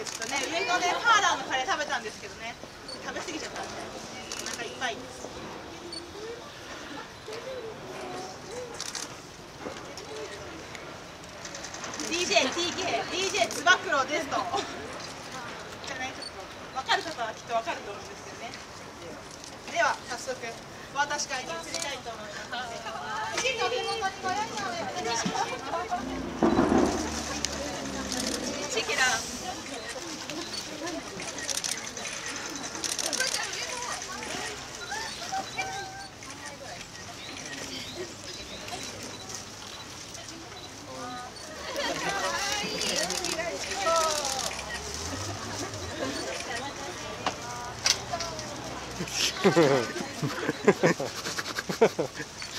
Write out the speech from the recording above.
でちょっとね、上のね、パーラーのカレー食べたんですけどね、食べ過ぎちゃったんで、お腹いっぱいです。DJ つば九郎ですと。じゃね、ちょっと分かる方はきっと分かると思うんですけどね。では早速お渡し会に移りたいと思います。お手元にご用意の上お願いします。チキラン。 フフフフ。